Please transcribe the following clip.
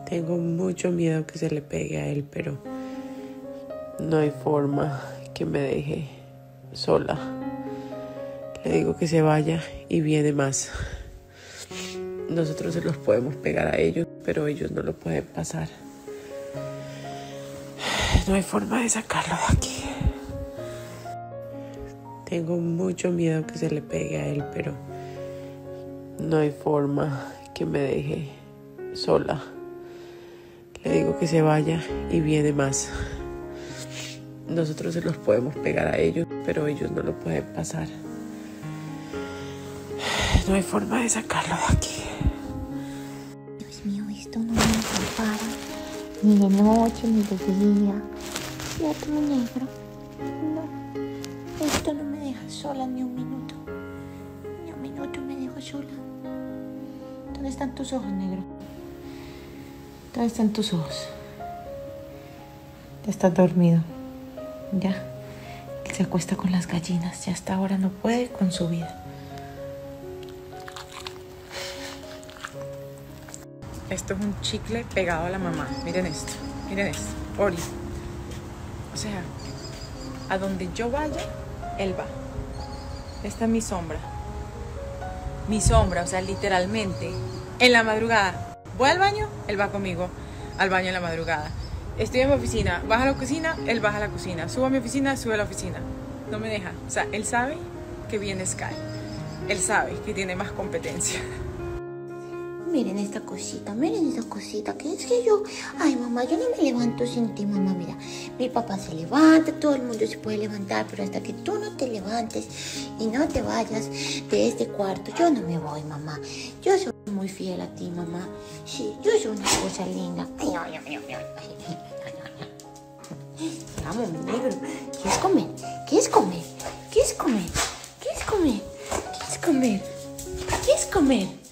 Tengo mucho miedo que se le pegue a él, pero no hay forma que me deje sola. Le digo que se vaya y viene más. Nosotros se los podemos pegar a ellos, pero ellos no lo pueden pasar. No hay forma de sacarlo de aquí. Tengo mucho miedo que se le pegue a él, pero no hay forma que me deje sola. Le digo que se vaya y viene más. Nosotros se los podemos pegar a ellos, pero ellos no lo pueden pasar. No hay forma de sacarlo de aquí. Dios mío, esto no me desampara, ni de noche ni de día. Fíjate, mi negro. No, esto no me deja sola ni un minuto. Ni un minuto me dejo sola. ¿Dónde están tus ojos, negro? ¿Dónde están tus ojos? Ya estás dormido. Ya. Él se acuesta con las gallinas. Ya hasta ahora no puede con su vida. Esto es un chicle pegado a la mamá. Miren esto. Miren esto. Ori. O sea, a donde yo vaya, él va. Esta es mi sombra. Mi sombra, o sea, literalmente. En la madrugada. Voy al baño, él va conmigo al baño en la madrugada. Estoy en mi oficina, baja a la cocina, él baja a la cocina. Subo a mi oficina, sube a la oficina. No me deja. O sea, él sabe que viene Sky. Él sabe que tiene más competencia. Miren esta cosita, que es que yo... Ay, mamá, yo no me levanto sin ti, mamá, mira. Mi papá se levanta, todo el mundo se puede levantar, pero hasta que tú no te levantes y no te vayas de este cuarto, yo no me voy, mamá. Yo soy muy fiel a ti, mamá. Sí, yo soy una cosa linda. Ay, ay, ay, ay, ay. Vamos, mi negro. ¿Quieres comer? ¿Quieres comer? ¿Quieres comer? ¿Quieres comer? ¿Quieres comer? ¿Quieres comer?